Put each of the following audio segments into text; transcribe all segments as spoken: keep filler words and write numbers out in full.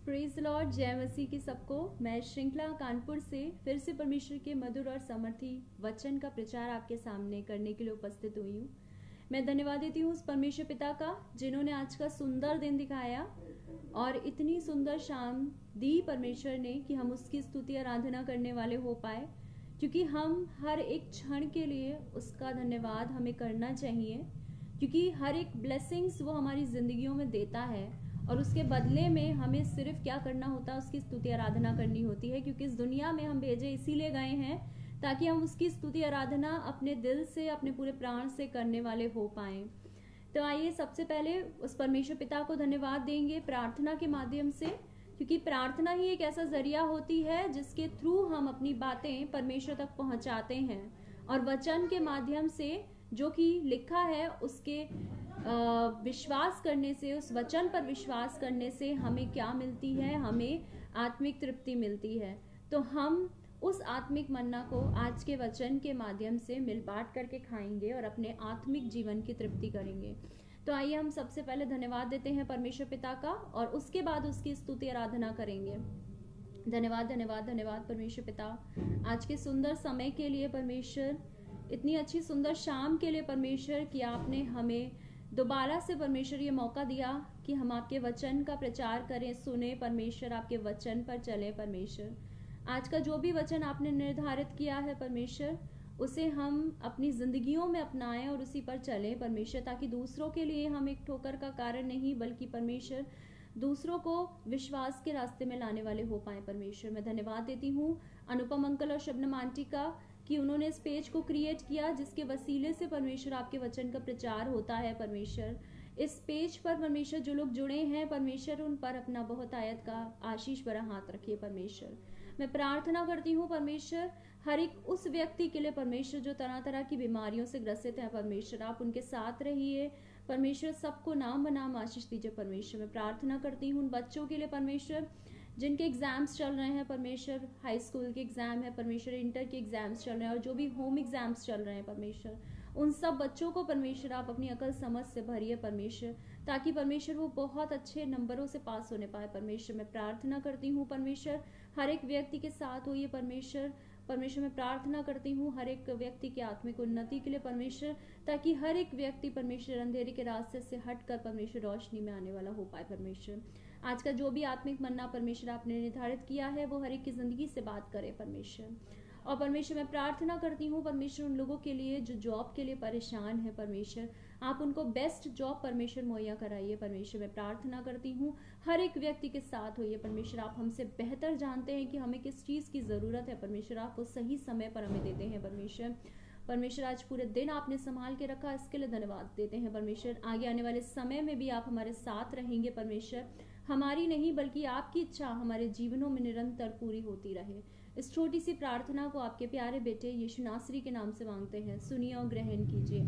Praise Lord, जय मसीह की सबको। मैं श्रृंखला कानपुर से फिर से परमेश्वर के मधुर और समर्थी वचन का प्रचार आपके सामने करने के लिए उपस्थित हुई हूँ। मैं धन्यवाद देती हूँ उस परमेश्वर पिता का जिन्होंने आज का सुंदर दिन दिखाया और इतनी सुंदर शाम दी परमेश्वर ने कि हम उसकी स्तुति आराधना करने वाले हो पाए, क्योंकि हम हर एक क्षण के लिए उसका धन्यवाद हमें करना चाहिए, क्योंकि हर एक ब्लेसिंग्स वो हमारी जिंदगियों में देता है और उसके बदले में हमें सिर्फ क्या करना होता है, उसकी स्तुति आराधना करनी होती है। क्योंकि इस दुनिया में हम भेजे इसीलिए गए हैं ताकि हम उसकी स्तुति आराधना अपने दिल से, अपने पूरे प्राण से करने वाले हो पाएं। तो आइए सबसे पहले उस परमेश्वर पिता को धन्यवाद देंगे प्रार्थना के माध्यम से, क्योंकि प्रार्थना ही एक ऐसा जरिया होती है जिसके थ्रू हम अपनी बातें परमेश्वर तक पहुंचाते हैं। और वचन के माध्यम से जो कि लिखा है उसके विश्वास करने से, उस वचन पर विश्वास करने से हमें क्या मिलती है, हमें आत्मिक तृप्ति मिलती है। तो हम उस आत्मिक मन्ना को आज के वचन के माध्यम से मिल बांट करके खाएंगे और अपने आत्मिक जीवन की तृप्ति करेंगे। तो आइए हम सबसे पहले धन्यवाद देते हैं परमेश्वर पिता का और उसके बाद उसकी स्तुति आराधना करेंगे। धन्यवाद धन्यवाद धन्यवाद परमेश्वर पिता, आज के सुंदर समय के लिए परमेश्वर, इतनी अच्छी सुंदर शाम के लिए परमेश्वर कि आपने हमें दोबारा से परमेश्वर ये मौका दिया कि हम आपके वचन का प्रचार करें, सुने परमेश्वर, आपके वचन पर चले परमेश्वर। आज का जो भी वचन आपने निर्धारित किया है परमेश्वर, उसे हम अपनी जिंदगियों में अपनाएं और उसी पर चलें परमेश्वर, ताकि दूसरों के लिए हम एक ठोकर का कारण नहीं बल्कि परमेश्वर दूसरों को विश्वास के रास्ते में लाने वाले हो पाए परमेश्वर। मैं धन्यवाद देती हूँ अनुपम अंकल और शबनम आंटी का कि उन्होंने इस पेज को क्रिएट किया जिसके वसीले से परमेश्वर आपके वचन का प्रचार होता है परमेश्वर। इस पेज पर परमेश्वर जो लोग जुड़े हैं परमेश्वर, उन पर अपना बहुत आयत का आशीष भरा हाथ रखिए परमेश्वर। मैं प्रार्थना करती हूँ परमेश्वर हर एक उस व्यक्ति के लिए परमेश्वर जो तरह तरह की बीमारियों से ग्रसित है परमेश्वर, आप उनके साथ रहिए परमेश्वर, सबको नाम बनाम आशीष दीजिए परमेश्वर। मैं प्रार्थना करती हूँ उन बच्चों के लिए परमेश्वर जिनके एग्जाम्स चल रहे हैं परमेश्वर, हाई स्कूल के एग्जाम है परमेश्वर, इंटर के एग्जाम्स चल रहे हैं और जो भी होम एग्जाम्स चल रहे हैं परमेश्वर, उन सब बच्चों को परमेश्वर आप अपनी अकल समझ से भरिए परमेश्वर, ताकि परमेश्वर वो बहुत अच्छे नंबरों से पास होने पाए परमेश्वर। मैं प्रार्थना करती हूँ परमेश्वर हर एक व्यक्ति के साथ होइए परमेश्वर। परमेश्वर मैं प्रार्थना करती हूँ हर एक व्यक्ति की आत्मिक उन्नति के लिए परमेश्वर, ताकि हर एक व्यक्ति परमेश्वर अंधेरे के रास्ते से हटकर परमेश्वर रोशनी में आने वाला हो पाए परमेश्वर। आज का जो भी आत्मिक मन्ना परमेश्वर आपने निर्धारित किया है वो हर एक की जिंदगी से बात करे परमेश्वर। और परमेश्वर मैं प्रार्थना करती हूँ परमेश्वर उन लोगों के लिए जो जॉब के लिए परेशान है परमेश्वर, आप उनको बेस्ट जॉब परमेश्वर मुहैया कराइए परमेश्वर। मैं प्रार्थना करती हूँ हर एक व्यक्ति के साथ होइए परमेश्वर, आप हमसे बेहतर जानते हैं कि हमें किस चीज़ की ज़रूरत है परमेश्वर, आप वो सही समय पर हमें देते हैं परमेश्वर। परमेश्वर आज पूरे दिन आपने संभाल के रखा, इसके लिए धन्यवाद देते हैं परमेश्वर। आगे आने वाले समय में भी आप हमारे साथ रहेंगे परमेश्वर, हमारी नहीं बल्कि आपकी इच्छा हमारे जीवनों में निरंतर पूरी होती रहे। इस छोटी सी प्रार्थना को आपके प्यारे बेटे यीशु नासरी के नाम से मांगते हैं, सुनिए और ग्रहण कीजिए,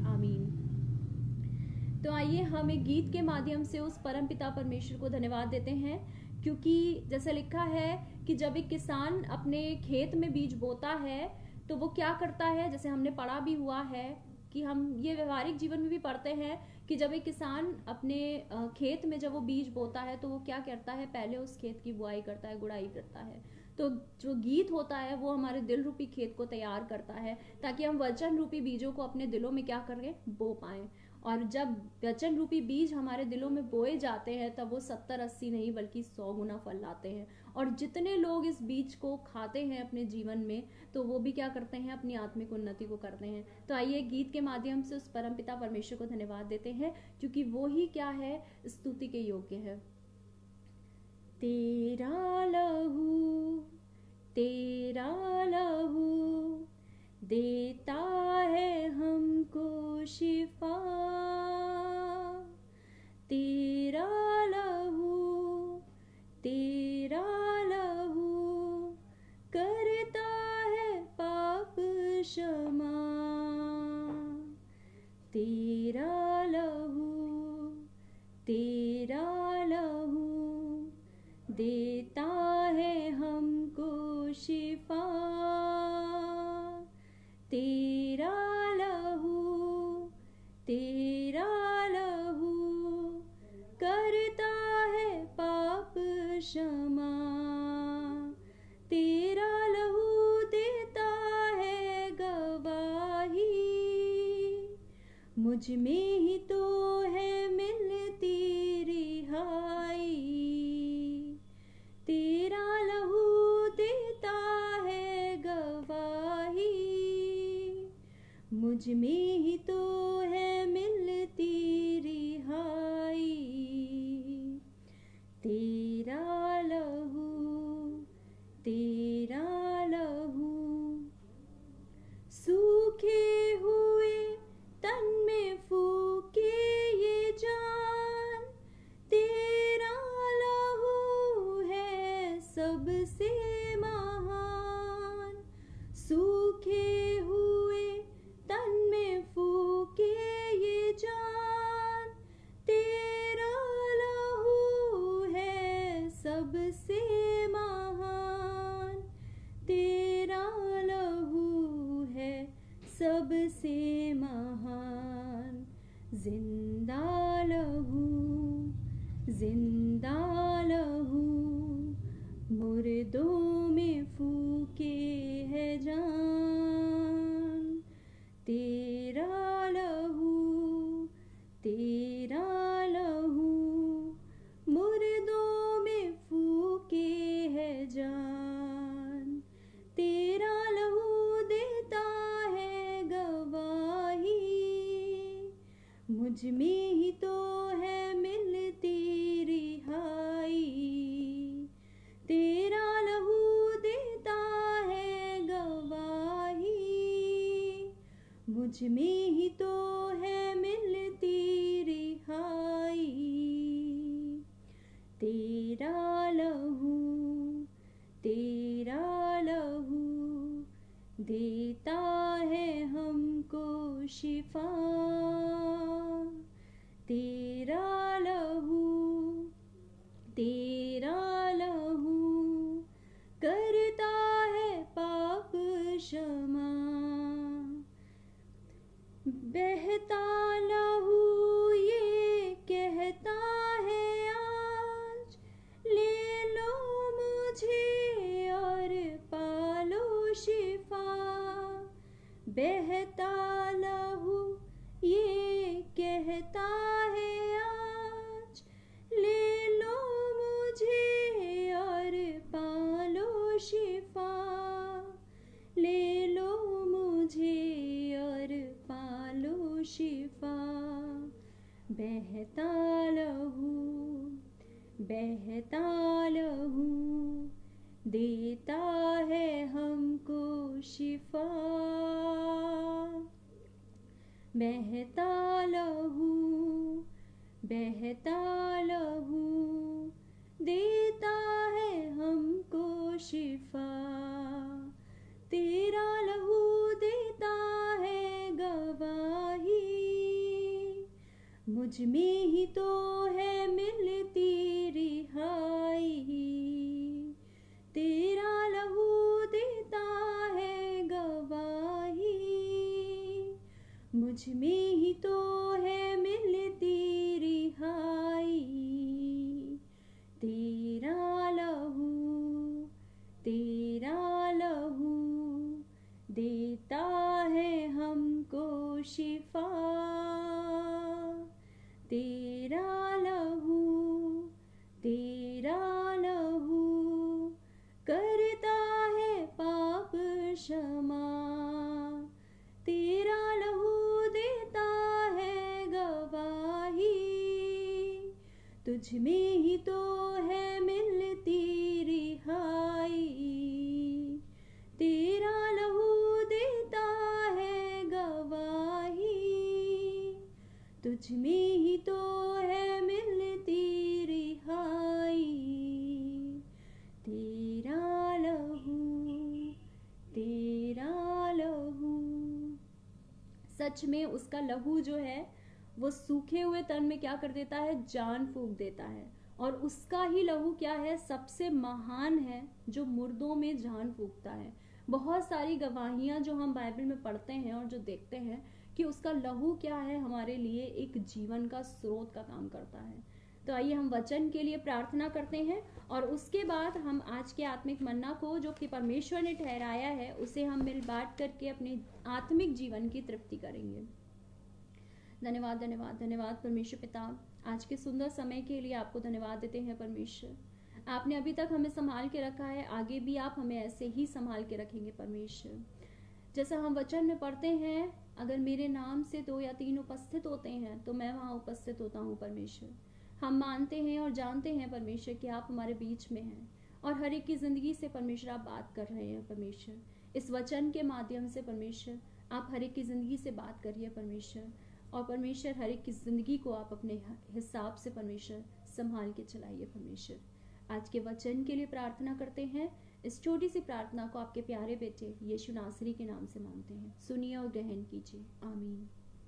आमीन। तो आइए हम एक गीत के माध्यम से उस परम पिता परमेश्वर को धन्यवाद देते हैं, क्योंकि जैसे लिखा है कि जब एक किसान अपने खेत में बीज बोता है तो वो क्या करता है, जैसे हमने पढ़ा भी हुआ है कि हम ये व्यवहारिक जीवन में भी पढ़ते हैं कि जब एक किसान अपने खेत में जब वो बीज बोता है तो वो क्या करता है, पहले उस खेत की बुआई करता है, गुड़ाई करता है। तो जो गीत होता है वो हमारे दिल रूपी खेत को तैयार करता है ताकि हम वचन रूपी बीजों को अपने दिलों में क्या करें, बो पाएं। और जब वचन रूपी बीज हमारे दिलों में बोए जाते हैं तब वो सत्तर अस्सी नहीं बल्कि सौ गुना फल लाते हैं। और जितने लोग इस बीज को खाते हैं अपने जीवन में तो वो भी क्या करते हैं, अपनी आत्मिक उन्नति को करते हैं। तो आइए गीत के माध्यम से उस परम पिता परमेश्वर को धन्यवाद देते हैं, क्योंकि वो ही क्या है, स्तुति के योग्य है। तेरा लहू तेरा लहू देता है हमको शिफा, तेरा लहू तेरा लहू करता है पाप क्षमा, तेरा लहू तेरा लहू देता है हमको शिफा, तेरा लहू तेरा लहू करता है पाप क्षमा। मुझ में ही तो है मिलती रिहाई, तेरा लहू देता है गवाही, मुझ में ही तो है मिलती रिहाई, तेरा लहू तेरा लहू। सूखे हुए तन में फूके ये जान, तेरा लहू है सबसे महान, सूखे हुए तन में फूके ये जान, तेरा लहू है सबसे महान, तेरा लहू है सबसे महान। जिंदा लहू जिंदा लहू, मुर्दों में फूके है जान, तेरा लहू तेरा लहू, मुर्दों में फूके है जान, तेरा लहू देता है गवाही, मुझ में ही तो है मिलती रिहाई, तेरा लहू देता है गवाही, मुझ में ही तो है मिलती रिहाई, तेरा लहू तेरा लहू देता है हमको शिफा, तेरा लहू तेरा लहू करता है पाप क्षमा, बहता लहू ये कहता है आज, ले लो मुझे और पालो शिफा, बहता लहू ये कहता है आज, ले लो मुझे और पालो शिफा, ले लो मुझे और पालो शिफा, बहता लहू बहता लहू देता है हमको शिफा, बहता लहू बहता लहू देता है हमको शिफा, तेरा लहू देता है गवाही, मुझ में ही तो है मिलती रिहाई, तेरा लहू देता है गवाही, मुझ में ही तो है मिलती रिहाई, तेरा लहू तेरा लहू देता है हमको शिफा, तेरा लहू तेरा लहू करता है पाप क्षमा, तेरा लहू देता है गवाही, तुझ में ही तो है मिलती रिहाई, तेरा लहू देता है गवाही, तुझ में ही तो है मिलती रिहाई, तेरा लहू तेरा लहू। सच में उसका लहू जो है वो सूखे हुए तन में क्या कर देता है, जान फूंक देता है, और उसका ही लहू क्या है, सबसे महान है जो मुर्दों में जान फूंकता है। बहुत सारी गवाहियां जो हम बाइबल में पढ़ते हैं और जो देखते हैं कि उसका लहू क्या है, हमारे लिए एक जीवन का स्रोत का काम करता है। तो आइए हम वचन के लिए प्रार्थना करते हैं और उसके बाद हम आज के आत्मिक मन्ना को जो कि परमेश्वर ने ठहराया है उसे हम मिल बांट करके अपने आत्मिक जीवन की तृप्ति करेंगे। धन्यवाद धन्यवाद धन्यवाद परमेश्वर पिता, आज के सुंदर समय के लिए आपको धन्यवाद देते हैं परमेश्वर। आपने अभी तक हमें संभाल के रखा है, आगे भी आप हमें ऐसे ही संभाल के रखेंगे परमेश्वर। जैसा हम वचन में पढ़ते हैं, अगर मेरे नाम से दो या तीन उपस्थित होते हैं तो मैं वहाँ उपस्थित होता हूँ परमेश्वर। हम मानते हैं और जानते हैं परमेश्वर कि आप हमारे बीच में हैं और हर एक की ज़िंदगी से परमेश्वर आप बात कर रहे हैं परमेश्वर। इस वचन के माध्यम से परमेश्वर आप हर एक की ज़िंदगी से बात करिए परमेश्वर, और परमेश्वर हर एक की ज़िंदगी को आप अपने हिसाब से परमेश्वर संभाल के चलाइए परमेश्वर। आज के वचन के लिए प्रार्थना करते हैं। इस छोटी सी प्रार्थना को आपके प्यारे बेटे यीशु नासरी के नाम से मांगते हैं, सुनिए और ग्रहण कीजिए, आमीन।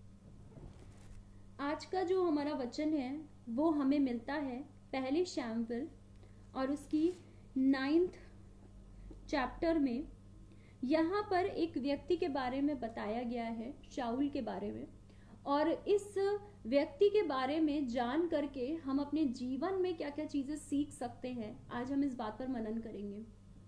आज का जो हमारा वचन है वो हमें मिलता है पहले शैमुएल और उसकी नाइन्थ चैप्टर में। यहाँ पर एक व्यक्ति के बारे में बताया गया है, शाऊल के बारे में, और इस व्यक्ति के बारे में जान करके हम अपने जीवन में क्या क्या चीजें सीख सकते हैं, आज हम इस बात पर मनन करेंगे।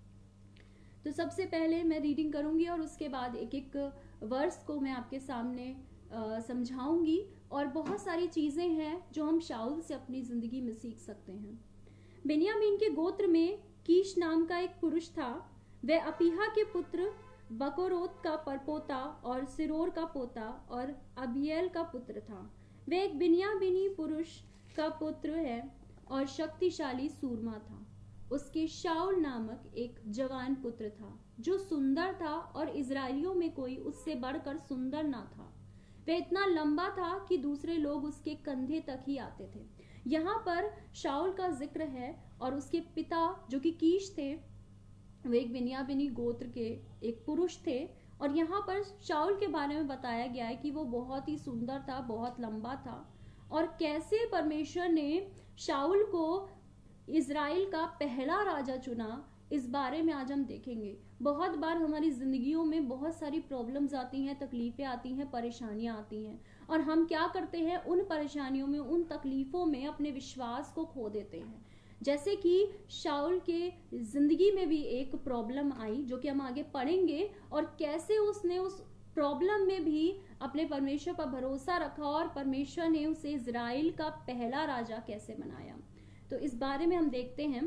तो सबसे पहले मैं रीडिंग करूंगी और उसके बाद एक एक वर्स को मैं आपके सामने समझाऊंगी, और बहुत सारी चीजें हैं जो हम शाऊल से अपनी जिंदगी में सीख सकते हैं। बिन्यामीन के गोत्र में कीश नाम का एक पुरुष था। वह अपिहा के पुत्र बकोरोत का परपोता और सिरोर का पोता और अबियल का पुत्र था। वह एक बिन्यामीनी पुरुष का पुत्र है और शक्तिशाली सूरमा था। उसके शाऊल नामक एक जवान पुत्र था जो सुंदर था और इजराइलियों में कोई उससे बढ़कर सुंदर ना था। वह इतना लंबा था कि दूसरे लोग उसके कंधे तक ही आते थे। यहाँ पर शाऊल का जिक्र है और उसके पिता जो कि कीश थे, वे एक बिन्यामीनी गोत्र के एक पुरुष थे, और यहाँ पर शाऊल के बारे में बताया गया है कि वो बहुत ही सुंदर था, बहुत लंबा था, और कैसे परमेश्वर ने शाऊल को इजराइल का पहला राजा चुना, इस बारे में आज हम देखेंगे। बहुत बार हमारी जिंदगियों में बहुत सारी प्रॉब्लम्स आती हैं, तकलीफें आती हैं, परेशानियां आती हैं, और हम क्या करते हैं, उन परेशानियों में, उन तकलीफों में अपने विश्वास को खो देते हैं। जैसे कि शाऊल के जिंदगी में भी एक प्रॉब्लम आई जो कि हम आगे पढ़ेंगे, और कैसे उसने उस प्रॉब्लम में भी अपने परमेश्वर पर भरोसा रखा और परमेश्वर ने उसे इजराइल का पहला राजा कैसे बनाया। तो इस बारे में हम देखते हैं।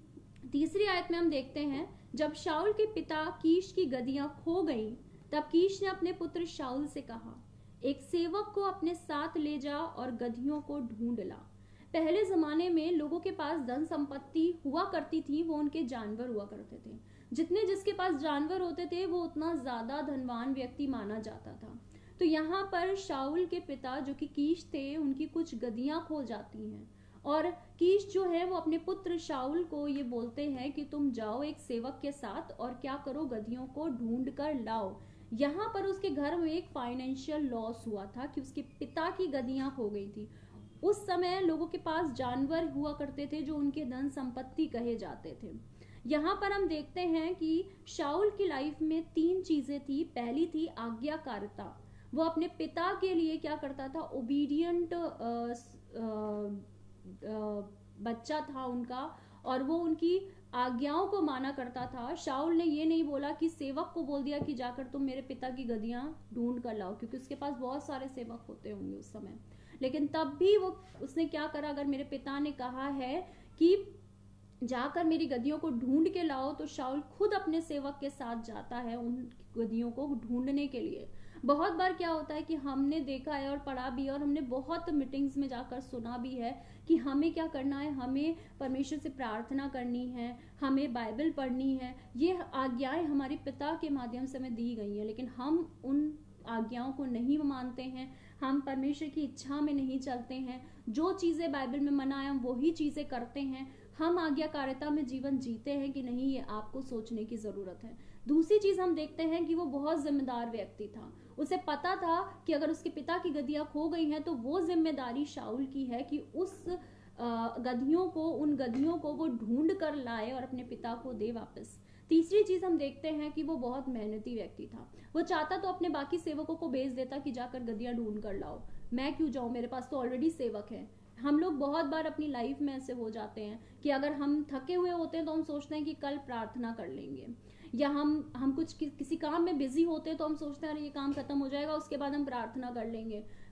तीसरी आयत में हम देखते हैं, जब शाऊल के पिता कीश की गदियां खो गईं, तब कीश ने अपने पुत्र शाऊल से कहा, एक सेवक को अपने साथ ले जा और गधियों को ढूंढ ला। पहले जमाने में लोगों के पास धन संपत्ति हुआ करती थी, वो उनके जानवर हुआ करते थे। जितने जिसके पास जानवर होते थे वो उतना ज्यादा धनवान व्यक्ति माना जाता था। तो यहाँ पर शाऊल के पिता जो कि कीश थे, उनकी कुछ गदियां खो जाती हैं, और कीश जो है वो अपने पुत्र शाऊल को ये बोलते हैं कि तुम जाओ एक सेवक के साथ और क्या करो, गधियों को ढूंढ कर लाओ। यहाँ पर उसके घर में एक फाइनेंशियल लॉस हुआ था कि उसके पिता की गधियां खो गई थी। उस समय लोगों के पास जानवर हुआ करते थे जो उनके धन संपत्ति कहे जाते थे। यहाँ पर हम देखते हैं कि शाऊल की लाइफ में तीन चीजें थी। पहली थी आज्ञाकारिता। वो अपने पिता के लिए क्या करता था, ओबीडियंट बच्चा था उनका, और वो उनकी आज्ञाओं को माना करता था। शाऊल ने ये नहीं बोला कि सेवक को बोल दिया कि जाकर तुम मेरे पिता की गधियां ढूंढ कर लाओ, क्योंकि उसके पास बहुत सारे सेवक होते होंगे उस समय। लेकिन तब भी वो उसने क्या करा, अगर मेरे पिता ने कहा है कि जाकर मेरी गधियों को ढूंढ के लाओ, तो शाऊल खुद अपने सेवक के साथ जाता है उन गधियों को ढूंढने के लिए। बहुत बार क्या होता है कि हमने देखा है और पढ़ा भी है, और हमने बहुत मीटिंग्स में जाकर सुना भी है कि हमें क्या करना है, हमें परमेश्वर से प्रार्थना करनी है, हमें बाइबल पढ़नी है। ये आज्ञाएं हमारे पिता के माध्यम से हमें दी गई हैं, लेकिन हम उन आज्ञाओं को नहीं मानते हैं, हम परमेश्वर की इच्छा में नहीं चलते हैं। जो चीज़ें बाइबल में मना है हम वही चीज़ें करते हैं। हम आज्ञाकारिता में जीवन जीते हैं कि नहीं, ये आपको सोचने की ज़रूरत है। दूसरी चीज़ हम देखते हैं कि वो बहुत जिम्मेदार व्यक्ति था। उसे पता था कि अगर उसके पिता की गधियां खो गई हैं तो वो जिम्मेदारी शाऊल की है कि उस गधियों को उन गधियों को वो ढूंढ कर लाए और अपने पिता को दे वापस। तीसरी चीज हम देखते हैं कि वो बहुत मेहनती व्यक्ति था। वो चाहता तो अपने बाकी सेवकों को भेज देता कि जाकर गधियां ढूंढ कर लाओ, मैं क्यों जाऊं, मेरे पास तो ऑलरेडी सेवक है। हम लोग बहुत बार अपनी लाइफ में ऐसे हो जाते हैं कि अगर हम थके हुए होते हैं तो हम सोचते हैं कि कल प्रार्थना कर लेंगे, या हम हम कुछ कि, किसी काम में बिजी होते हैं तो हम सोचते हैं अरे ये काम खत्म हो जाएगा उसके बाद हम प्रार्थना कर लेंगे।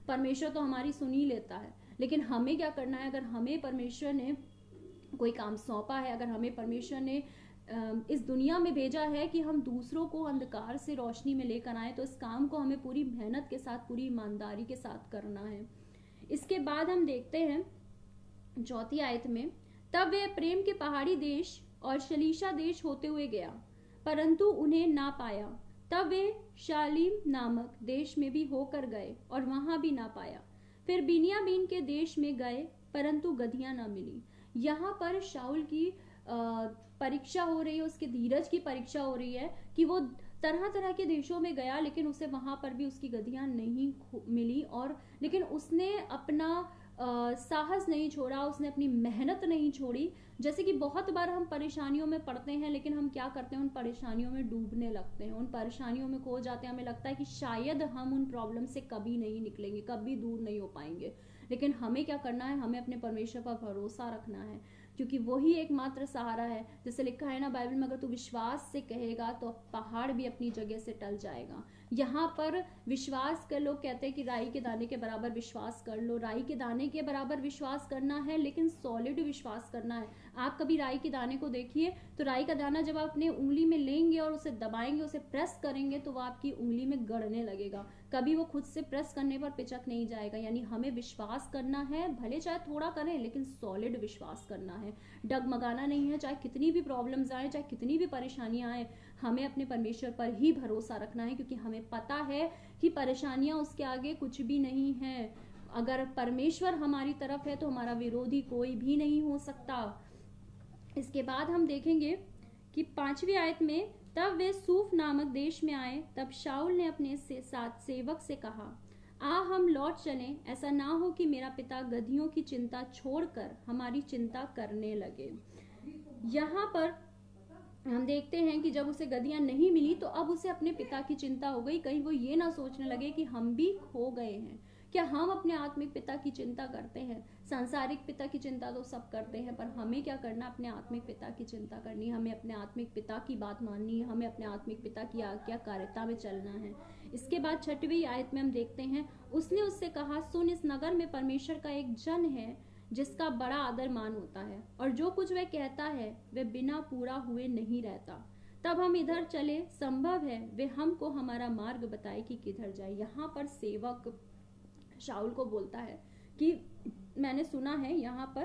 परमेश्वर तो हमारी सुन ही लेता है, लेकिन हमें क्या करना है? अगर हमें परमेश्वर ने कोई काम सौंपा है, अगर हमें परमेश्वर ने इस दुनिया में भेजा है कि हम दूसरों को अंधकार से रोशनी में लेकर आए, तो इस काम को हमें पूरी मेहनत के साथ, पूरी ईमानदारी के साथ करना है। इसके बाद हम देखते हैं चौथी आयत में, तब वे प्रेम के पहाड़ी देश और शलीशा देश होते हुए गया, परंतु उन्हें ना पाया। तब वे शालीम नामक देश में भी होकर गए और वहां भी ना पाया। फिर बिन्यामीन के देश में गए, परंतु गधियां ना मिली। यहाँ पर शाऊल की परीक्षा हो रही है, उसके धीरज की परीक्षा हो रही है कि वो तरह तरह के देशों में गया, लेकिन उसे वहां पर भी उसकी गधियां नहीं मिली, और लेकिन उसने अपना आ, साहस नहीं छोड़ा, उसने अपनी मेहनत नहीं छोड़ी। जैसे कि बहुत बार हम परेशानियों में पड़ते हैं, लेकिन हम क्या करते हैं? उन परेशानियों में डूबने लगते हैं, उन परेशानियों में खो जाते हैं। हमें लगता है कि शायद हम उन प्रॉब्लम से कभी नहीं निकलेंगे, कभी दूर नहीं हो पाएंगे, लेकिन हमें क्या करना है? हमें अपने परमेश्वर पर भरोसा रखना है, क्योंकि वही एकमात्र सहारा है। जैसे लिखा है ना बाइबल में, अगर तू विश्वास से कहेगा तो पहाड़ भी अपनी जगह से टल जाएगा। यहाँ पर विश्वास कर, लोग कहते हैं कि राई के दाने के बराबर विश्वास कर लो। राई के दाने के बराबर विश्वास करना है, लेकिन सॉलिड विश्वास करना है। आप कभी राई के दाने को देखिए, तो राई का दाना जब आप अपने उंगली में लेंगे और उसे दबाएंगे, उसे प्रेस करेंगे, तो वो आपकी उंगली में गड़ने लगेगा, कभी वो खुद से प्रेस करने पर पिचक नहीं जाएगा। यानी हमें विश्वास करना है, भले चाहे थोड़ा करें, लेकिन सॉलिड विश्वास करना है, डगमगाना नहीं है। चाहे कितनी भी प्रॉब्लम्स आए, चाहे कितनी भी परेशानियां आए, हमें अपने परमेश्वर पर ही भरोसा रखना है, क्योंकि हमें पता है कि परेशानियां उसके आगे कुछ भी नहीं है। अगर परमेश्वर हमारी तरफ है तो हमारा विरोधी कोई भी नहीं हो सकता। इसके बाद हम देखेंगे कि पांचवी आयत में, तब वे सूफ नामक देश में आए। तब शाऊल ने अपने से साथ सेवक से कहा, आ हम लौट चलें, ऐसा ना हो कि मेरा पिता गधियों की चिंता छोड़कर हमारी चिंता करने लगे। यहाँ पर हम देखते हैं कि जब उसे गधियां नहीं मिली, तो अब उसे अपने पिता की चिंता हो गई। कहीं वो ये ना सोचने लगे कि हम भी खो गए हैं। क्या हम अपने आत्मिक पिता की चिंता करते हैं? सांसारिक पिता की चिंता तो सब करते हैं, पर हमें क्या करना? अपने आत्मिक पिता की चिंता करनी, हमें अपने आत्मिक पिता की बात माननी है, हमें अपने आत्मिक पिता की आज्ञाकारिता में चलना है। इसके बाद छठवीं आयत में हम देखते हैं, उसने उससे कहा, सुन, इस नगर में परमेश्वर का एक जन है जिसका बड़ा आदर मान होता है, और जो कुछ वह कहता है वह बिना पूरा हुए नहीं रहता। तब हम इधर चले, संभव है वे हमको हमारा मार्ग बताए कि किधर जाए। यहाँ पर सेवक शाऊल को बोलता है कि मैंने सुना है यहाँ पर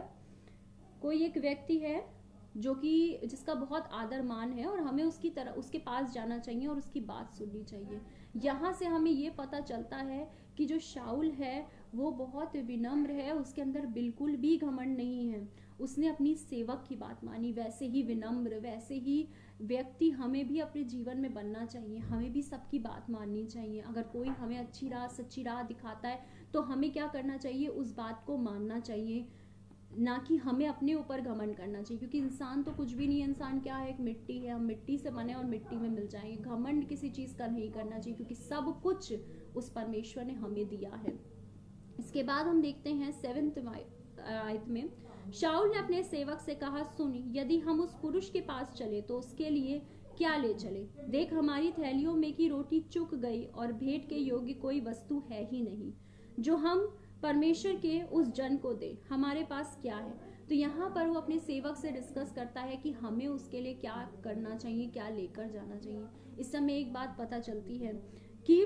कोई एक व्यक्ति है जो कि जिसका बहुत आदर मान है, और हमें उसकी तरह उसके पास जाना चाहिए और उसकी बात सुननी चाहिए। यहाँ से हमें ये पता चलता है कि जो शाऊल है वो बहुत विनम्र है, उसके अंदर बिल्कुल भी घमंड नहीं है। उसने अपनी सेवक की बात मानी। वैसे ही विनम्र, वैसे ही व्यक्ति हमें भी अपने जीवन में बनना चाहिए। हमें भी सबकी बात माननी चाहिए। अगर कोई हमें अच्छी राह, सच्ची राह दिखाता है, तो हमें क्या करना चाहिए? उस बात को मानना चाहिए, ना कि हमें अपने ऊपर घमंड करना चाहिए, क्योंकि इंसान तो कुछ भी नहीं है। इंसान क्या है? एक मिट्टी है। हम मिट्टी से बने और मिट्टी में मिल जाएंगे। घमंड किसी चीज का नहीं करना चाहिए, क्योंकि सब कुछ उस परमेश्वर ने हमें दिया है। इसके बाद हम देखते हैं सेवेंथ आयत में, शाऊल ने अपने सेवक से कहा, सुन, यदि हम उस पुरुष के पास चले तो उसके लिए क्या ले चले? देख, हमारी थैलियों में की रोटी चुक गई और भेंट के योग्य कोई वस्तु है ही नहीं जो हम परमेश्वर के उस जन को दे। हमारे पास क्या है? तो यहाँ पर वो अपने सेवक से डिस्कस करता है कि हमें उसके लिए क्या करना चाहिए, क्या लेकर जाना चाहिए। इस समय एक बात पता चलती है कि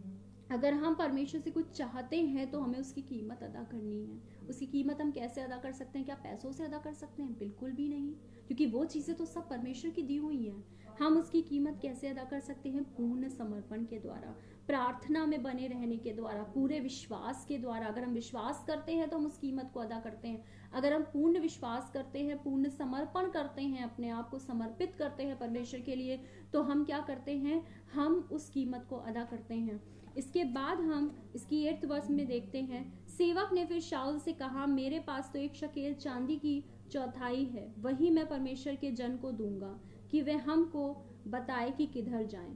अगर हम परमेश्वर से कुछ चाहते हैं तो हमें उसकी कीमत अदा करनी है। उसकी कीमत हम कैसे अदा कर सकते हैं? क्या पैसों से अदा कर सकते हैं? बिल्कुल भी नहीं, क्योंकि वो चीजें तो सब परमेश्वर की दी हुई हैं। हम उसकी कीमत कैसे अदा कर सकते हैं? पूर्ण समर्पण के द्वारा, प्रार्थना में बने रहने के द्वारा, पूरे विश्वास के द्वारा। अगर हम विश्वास करते हैं तो हम उस कीमत को अदा करते हैं। अगर हम पूर्ण विश्वास करते हैं, पूर्ण समर्पण करते हैं, अपने आप को समर्पित करते हैं परमेश्वर के लिए, तो हम क्या करते हैं? हम उस कीमत को अदा करते हैं। इसके बाद हम इसकी एट्थ वर्स में देखते हैं, सेवक ने फिर शाऊल से कहा, मेरे पास तो एक शकेल चांदी की चौथाई है, वही मैं परमेश्वर के जन को दूंगा कि वे हमको बताए कि किधर जाएं।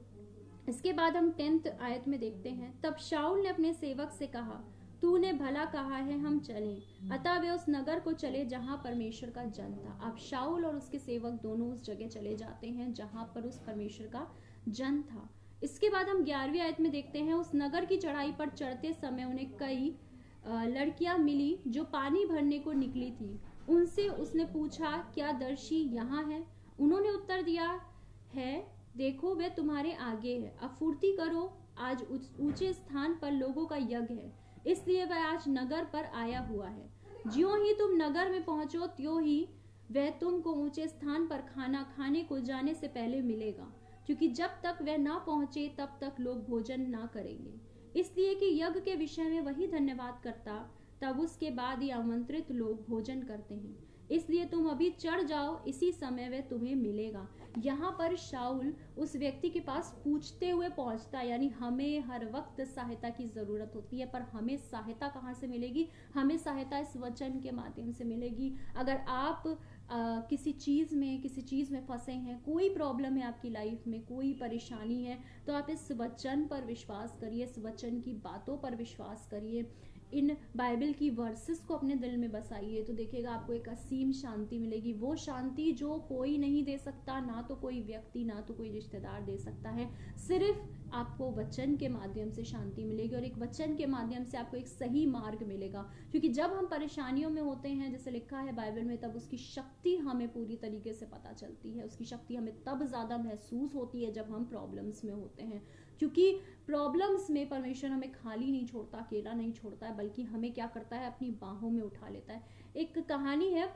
इसके बाद हम टेंथ आयत में देखते हैं, तब शाऊल ने अपने सेवक से कहा, तूने भला कहा है, हम चलें। अतः वे उस नगर को चले जहां परमेश्वर का जन था। अब शाऊल और उसके सेवक दोनों उस जगह चले जाते हैं जहां पर उस परमेश्वर का जन था। इसके बाद हम ग्यारहवीं आयत में देखते हैं, उस नगर की चढ़ाई पर चढ़ते समय उन्हें कई लड़कियां मिली जो पानी भरने को निकली थी। उनसे उसने पूछा, क्या दर्शी यहाँ है? उन्होंने उत्तर दिया है, देखो वह तुम्हारे आगे है। अब फुर्ती करो, आज ऊंचे स्थान पर लोगों का यज्ञ है, इसलिए वह आज नगर पर आया हुआ है। ज्यों ही तुम नगर में पहुंचो त्यों ही वह तुमको ऊंचे स्थान पर खाना खाने को जाने से पहले मिलेगा, क्योंकि जब तक वह ना पहुंचे तब तक लोग भोजन ना करेंगे, इसलिए कि यज्ञ के विषय में वही धन्यवाद करता, तब उसके बाद ही आमंत्रित लोग भोजन करते हैं। इसलिए तुम अभी चढ़ जाओ, इसी समय वह तुम्हें मिलेगा। यहाँ पर शाऊल उस व्यक्ति के पास पूछते हुए पहुंचता है, यानी हमें हर वक्त सहायता की जरूरत होती है, पर हमें सहायता कहाँ से मिलेगी? हमें सहायता इस वचन के माध्यम से मिलेगी। अगर आप आ, किसी चीज में किसी चीज में फंसे हैं, कोई प्रॉब्लम है आपकी लाइफ में, कोई परेशानी है, तो आप इस वचन पर विश्वास करिए, इस वचन की बातों पर विश्वास करिए, इन बाइबल की वर्सेस को अपने दिल में बसाइए, तो देखिएगा आपको एक असीम शांति मिलेगी। वो शांति जो कोई नहीं दे सकता, ना तो कोई व्यक्ति, ना तो कोई रिश्तेदार दे सकता है। सिर्फ आपको वचन के माध्यम से शांति मिलेगी, और एक वचन के माध्यम से आपको एक सही मार्ग मिलेगा। क्योंकि जब हम परेशानियों में होते हैं, जैसे लिखा है बाइबल में, तब उसकी शक्ति हमें पूरी तरीके से पता चलती है। उसकी शक्ति हमें तब ज्यादा महसूस होती है जब हम प्रॉब्लम्स में होते हैं, क्योंकि प्रॉब्लम्स में परमेश्वर हमें खाली नहीं छोड़ता, अकेला नहीं छोड़ता है, बल्कि हमें क्या करता है, अपनी बाहों में उठा लेता है। एक कहानी है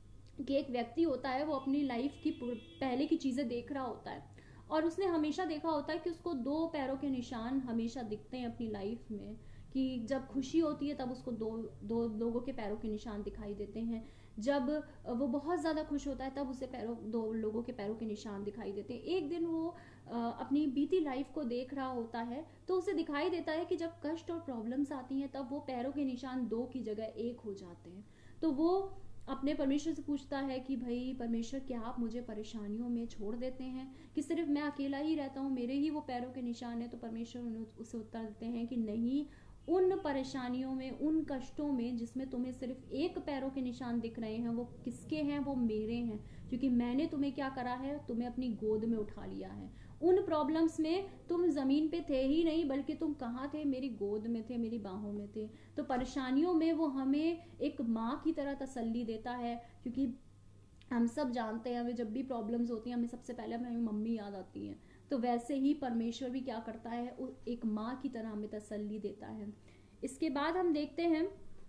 कि एक व्यक्ति होता है, वो अपनी लाइफ की पहले की चीजें देख रहा होता है, और उसने हमेशा देखा होता है कि उसको दो पैरों के निशान हमेशा दिखते हैं अपनी लाइफ में, कि जब खुशी होती है तब उसको दो दो लोगों के पैरों के निशान दिखाई देते हैं, जब वो बहुत ज़्यादा खुश होता है तब उसे पैरों दो लोगों के पैरों के निशान दिखाई देते हैं। एक दिन वो अपनी बीती लाइफ को देख रहा होता है, तो उसे दिखाई देता है कि जब कष्ट और प्रॉब्लम्स आती हैं तब वो पैरों के निशान दो की जगह एक हो जाते हैं। तो वो अपने परमेश्वर से पूछता है कि भाई परमेश्वर, क्या आप मुझे परेशानियों में छोड़ देते हैं, कि सिर्फ मैं अकेला ही रहता हूँ, मेरे ही वो पैरों के निशान है? तो परमेश्वर उसे उत्तर देते हैं कि नहीं, उन परेशानियों में, उन कष्टों में जिसमें तुम्हें सिर्फ एक पैरों के निशान दिख रहे हैं, वो किसके हैं? वो मेरे हैं, क्योंकि मैंने तुम्हें क्या करा है, तुम्हें अपनी गोद में उठा लिया है। उन प्रॉब्लम्स में तुम जमीन पे थे ही नहीं, बल्कि तुम कहाँ थे? मेरी गोद में थे, मेरी बाहों में थे। तो परेशानियों में वो हमें एक माँ की तरह तसल्ली देता है, क्योंकि हम सब जानते हैं हमें जब भी प्रॉब्लम्स होती हैं हमें सबसे पहले हमें मम्मी याद आती है। तो वैसे ही परमेश्वर भी क्या करता है, एक माँ की तरह हमें तसल्ली देता है। इसके बाद हम देखते हैं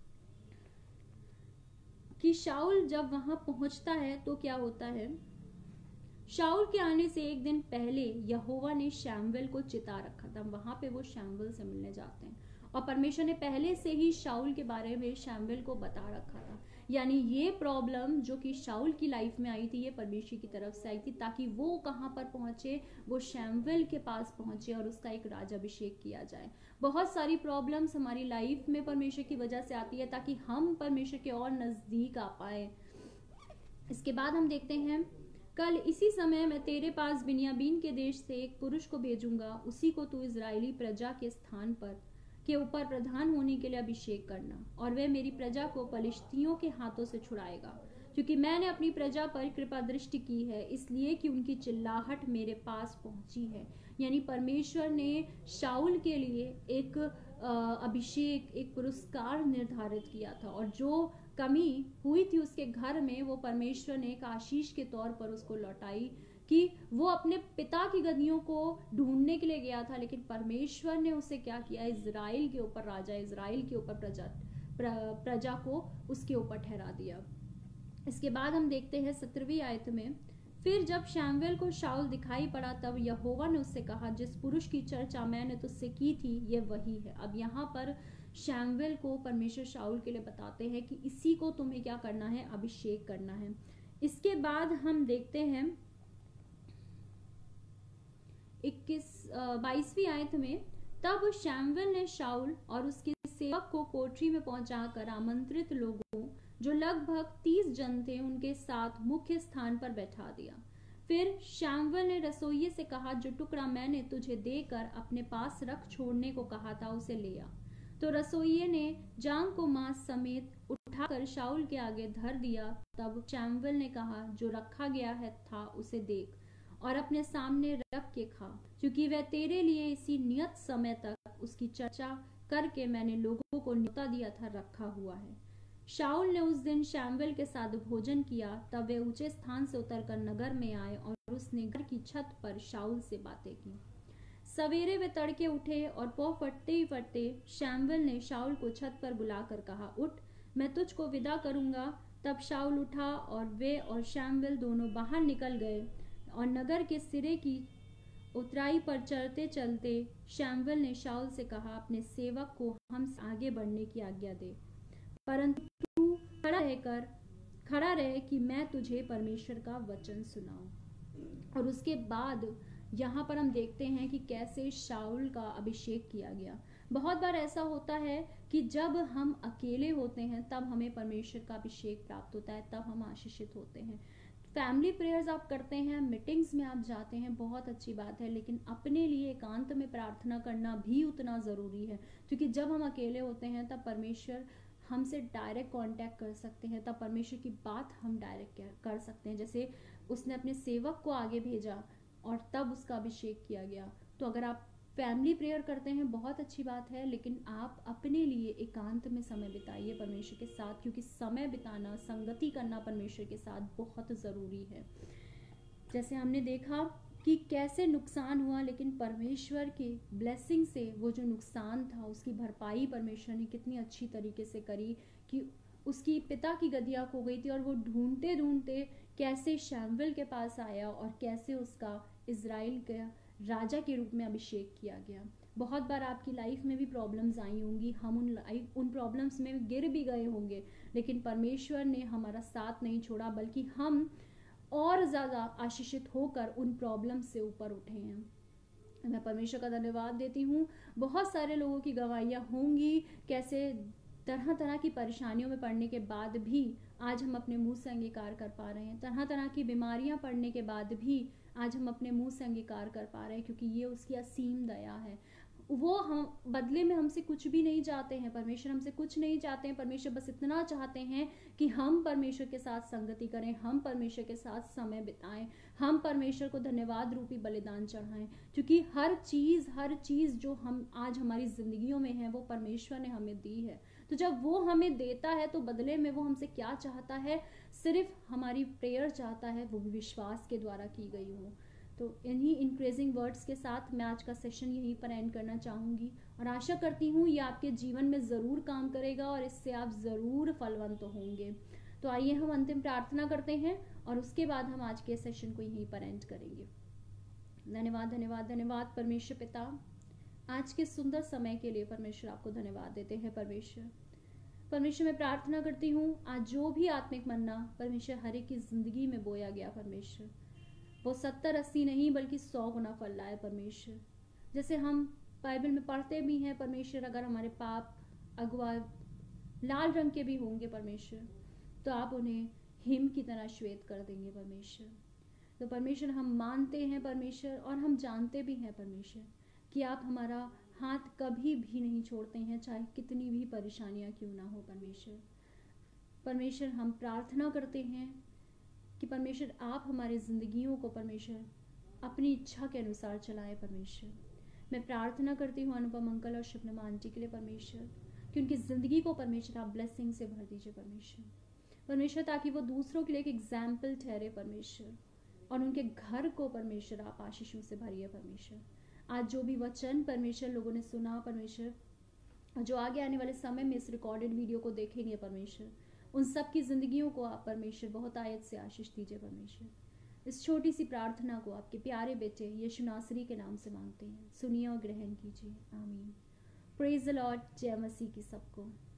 कि शाऊल जब वहां पहुंचता है तो क्या होता है। शाऊल के आने से एक दिन पहले यहोवा ने शैमुएल को चिता रखा था। वहां पे वो शैमुएल से मिलने जाते हैं, और परमेश्वर ने पहले से ही शाऊल के बारे में शैमुएल को बता रखा था। यानी ये प्रॉब्लम जो कि शाऊल की लाइफ में आई थी, ये परमेश्वर की तरफ से आई थी, ताकि वो कहाँ पर पहुंचे, वो शैमुएल के पास पहुंचे और उसका एक राजाभिषेक किया जाए। बहुत सारी प्रॉब्लम्स हमारी लाइफ में परमेश्वर की वजह से आती है, ताकि हम परमेश्वर के और नजदीक आ पाए। इसके बाद हम देखते हैं, कल इसी समय मैं तेरे पास बिन्यामीन के देश से एक पुरुष को भेजूंगा, उसी को तू इजरायली प्रजा के स्थान पर के ऊपर प्रधान होने के लिए अभिषेक करना, और वह मेरी प्रजा को पलिश्तियों के हाथों से छुड़ाएगा, क्योंकि मैंने अपनी प्रजा पर कृपा दृष्टि की है, इसलिए कि उनकी चिल्लाहट मेरे पास पहुंची है। यानी परमेश्वर ने शाऊल के लिए एक अभिषेक, एक पुरस्कार निर्धारित किया था, और जो कमी हुई थी उसके घर में, वो परमेश्वर ने एक आशीष के तौर पर उसको लौटाई, कि वो अपने पिता की गद्दियों को ढूंढने के लिए गया था, लेकिन परमेश्वर ने उसे क्या किया, इजराइल के ऊपर राजा, इजराइल के ऊपर प्रजा प्र, प्रजा को उसके ऊपर ठहरा दिया। इसके बाद हम देखते हैं सत्रहवीं आयत में, फिर जब शैमुएल को शाऊल दिखाई पड़ा तब यहोवा ने उससे कहा, जिस पुरुष की चर्चा मैंने तुझसे की थी ये वही है। अब यहाँ पर शैमुएल को परमेश्वर शाऊल के लिए बताते हैं कि इसी को तुम्हें क्या करना है, अभिषेक करना है। इसके बाद हम देखते हैं इक्कीस बाईसवीं आयत में, तब शैमुएल ने शाऊल और उसके सेवक को कोठरी में पहुंचाकर आमंत्रित लोगों, जो लगभग तीस जन थे, उनके साथ मुख्य स्थान पर बैठा दिया। फिर शैमुएल ने रसोइये से कहा, जो टुकड़ा मैंने तुझे देकर अपने पास रख छोड़ने को कहा था उसे ले आ। तो रसोइये ने जांग को मांस समेत उठाकर शाऊल के आगे धर दिया। तब शैमुएल ने कहा, जो रखा गया है था उसे देख, और अपने सामने रख के खा, क्योंकि वह तेरे लिए इसी नियत समय तक उसकी चर्चा करके मैंने लोगों को न्योता दिया था रखा हुआ है। शाऊल ने उस दिन शैमुएल के साथ भोजन किया। तब वे ऊंचे स्थान से उतरकर नगर में आए और उसने घर की छत पर शाऊल से बातें की। सवेरे वे तड़के उठे और पौ फटते ही फटते शैमुएल ने शाऊल को छत पर बुलाकर कहा, उठ, मैं तुझको विदा करूंगा। तब शाऊल उठा और वे और शैमुएल दोनों बाहर निकल गए और नगर के सिरे की उतराई पर चलते चलते शैमुएल ने शाऊल से कहा, अपने सेवक को हम आगे बढ़ने की आज्ञा दे, परंतु तू खड़ा रहकर खड़ा रहे कि मैं तुझे परमेश्वर का वचन सुनाऊं। और उसके बाद यहाँ पर हम देखते हैं कि कैसे शाऊल का अभिषेक किया गया। बहुत बार ऐसा होता है कि जब हम अकेले होते हैं तब हमें परमेश्वर का अभिषेक प्राप्त होता है, तब हम आशीषित होते हैं। फैमिली प्रेयर्स आप करते हैं, मीटिंग्स में आप जाते हैं, बहुत अच्छी बात है, लेकिन अपने लिए एकांत में प्रार्थना करना भी उतना ज़रूरी है, क्योंकि जब हम अकेले होते हैं तब परमेश्वर हमसे डायरेक्ट कांटेक्ट कर सकते हैं, तब परमेश्वर की बात हम डायरेक्ट कर सकते हैं। जैसे उसने अपने सेवक को आगे भेजा और तब उसका अभिषेक किया गया। तो अगर आप फैमिली प्रेयर करते हैं बहुत अच्छी बात है, लेकिन आप अपने लिए एकांत में समय बिताइए परमेश्वर के साथ, क्योंकि समय बिताना, संगति करना परमेश्वर के साथ बहुत ज़रूरी है। जैसे हमने देखा कि कैसे नुकसान हुआ, लेकिन परमेश्वर के ब्लेसिंग से वो जो नुकसान था उसकी भरपाई परमेश्वर ने कितनी अच्छी तरीके से करी कि उसकी पिता की गदिया खो गई थी और वो ढूंढते ढूंढते कैसे शैमुएल के पास आया और कैसे उसका इज़राइल के राजा के रूप में अभिषेक किया गया। बहुत बार आपकी लाइफ में भी प्रॉब्लम्स आई होंगी, हम उन लाइफ उन प्रॉब्लम्स में गिर भी गए होंगे, लेकिन परमेश्वर ने हमारा साथ नहीं छोड़ा, बल्कि हम और ज़्यादा आशीषित होकर उन प्रॉब्लम से ऊपर उठे हैं। मैं परमेश्वर का धन्यवाद देती हूँ। बहुत सारे लोगों की गवाहियाँ होंगी, कैसे तरह तरह की परेशानियों में पड़ने के बाद भी आज हम अपने मुंह से अंगीकार कर पा रहे हैं। तरह तरह की बीमारियां पड़ने के बाद भी आज हम अपने मुंह से अंगीकार कर पा रहे हैं, क्योंकि ये उसकी असीम दया है। वो हम बदले में हमसे कुछ भी नहीं चाहते हैं, परमेश्वर हमसे कुछ नहीं चाहते हैं। परमेश्वर बस इतना चाहते हैं कि हम परमेश्वर के साथ संगति करें, हम परमेश्वर के साथ समय बिताएं, हम परमेश्वर को धन्यवाद रूपी बलिदान चढ़ाएं, क्योंकि हर चीज़ हर चीज़ जो हम आज हमारी जिंदगियों में है वो परमेश्वर ने हमें दी है। तो जब वो हमें देता है तो बदले में वो हमसे क्या चाहता है? सिर्फ हमारी प्रेयर चाहता है, वो भी विश्वास के द्वारा की गई हो। तो इन्हीं इंक्रेजिंग वर्ड्स के साथ मैं आज का सेशन यहीं पर एंड करना चाहूँगी और आशा करती हूँ ये आपके जीवन में ज़रूर काम करेगा और इससे आप ज़रूर फलवंत होंगे। तो आइए हम अंतिम प्रार्थना करते हैं और उसके बाद हम आज के सेशन को यहीं पर एंड करेंगे। धन्यवाद धन्यवाद धन्यवाद परमेश्वर पिता, आज के सुंदर समय के लिए परमेश्वर आपको धन्यवाद देते हैं। परमेश्वर परमेश्वर मैं प्रार्थना करती हूँ आज जो भी आत्मिक मन्ना परमेश्वर हर एक की जिंदगी में बोया गया, परमेश्वर वो सत्तर अस्सी नहीं बल्कि सौ गुना फल लाए। परमेश्वर जैसे हम बाइबल में पढ़ते भी हैं परमेश्वर, अगर हमारे पाप अगवा लाल रंग के भी होंगे परमेश्वर तो आप उन्हें हिम की तरह श्वेत कर देंगे परमेश्वर। तो परमेश्वर हम मानते हैं परमेश्वर और हम जानते भी हैं परमेश्वर कि आप हमारा हाथ कभी भी नहीं छोड़ते हैं, चाहे कितनी भी परेशानियां क्यों ना हो। परमेश्वर परमेश्वर हम प्रार्थना करते हैं कि परमेश्वर आप हमारी जिंदगियों को परमेश्वर अपनी इच्छा के अनुसार चलाएं। परमेश्वर मैं प्रार्थना करती हूँ अनुपम अंकल और शिवनमा आंटी के लिए परमेश्वर कि उनकी ज़िंदगी को परमेश्वर आप ब्लेसिंग से भर दीजिए परमेश्वर परमेश्वर ताकि वो दूसरों के लिए एक एग्जाम्पल ठहरे परमेश्वर, और उनके घर को परमेश्वर आप आशीषों से भरिए परमेश्वर। आज जो भी वचन परमेश्वर लोगों ने सुना परमेश्वर, जो आगे आने वाले समय में इस रिकॉर्डेड वीडियो को देखेंगे परमेश्वर, उन सब की जिंदगियों को आप परमेश्वर बहुत आयत से आशीष दीजिए परमेश्वर। इस छोटी सी प्रार्थना को आपके प्यारे बेटे यीशु नासरी के नाम से मांगते हैं, सुनिए और ग्रहण कीजिए, आमीन। प्रेज द लॉर्ड, जय मसीह की सबको।